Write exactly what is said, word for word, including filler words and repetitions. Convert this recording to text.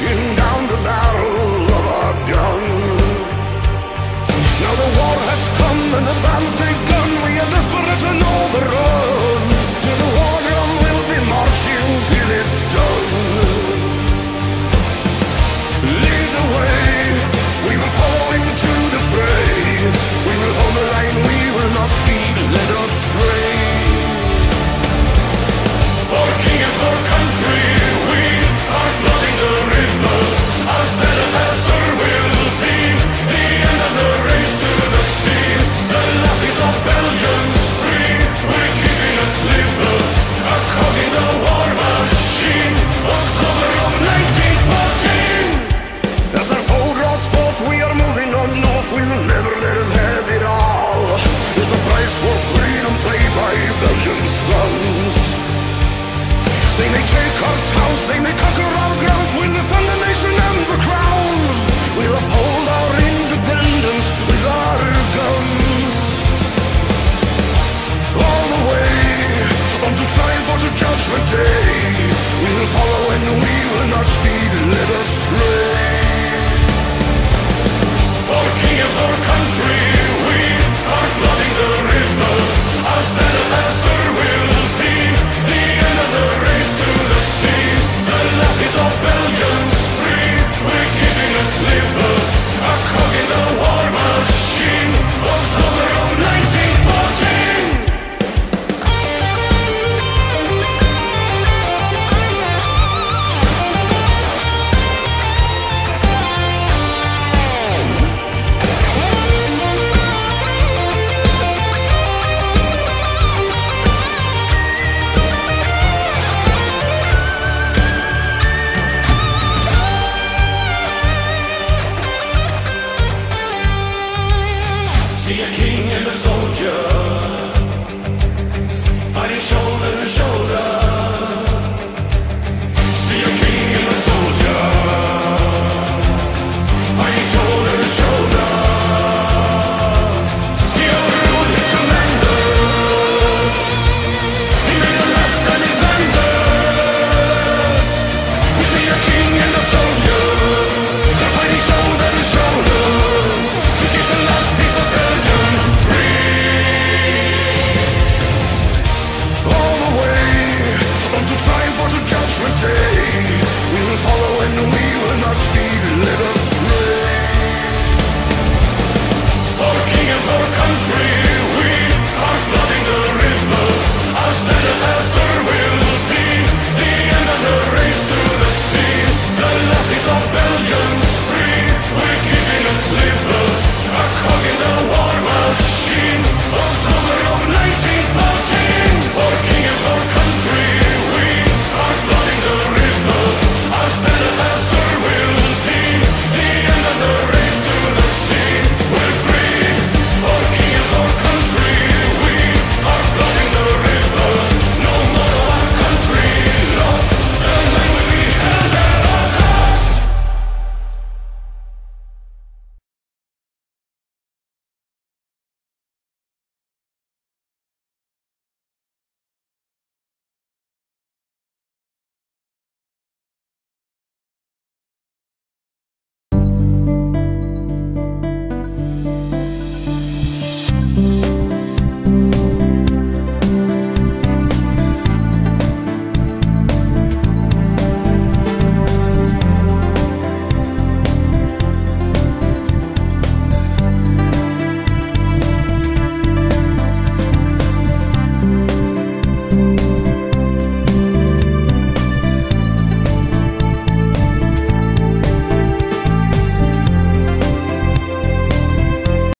marching down the barrel of our gun. Now the war has come and the band's begun. We are desperate to know the run. To the war drum we'll be marching till it's done. Lead the way, we will follow into the fray. We will hold the line, we will not be led astray. For king and for country, we are flooding the river. Our stand answer will be the end of the race to the sea. The last piece of Belgium's free. We're keeping a sliver, a cog in the war machine. October of nineteen fourteen. As our foe draws forth, we are moving on north. We will never let them have it all. It's a price for freedom paid by Belgian sons. They may take our towns, they may conquer our grounds. We'll defend the nation and the crown. We'll uphold our independence with our guns. All the way on to triumph or to judgment day. We will follow and we will not be led astray.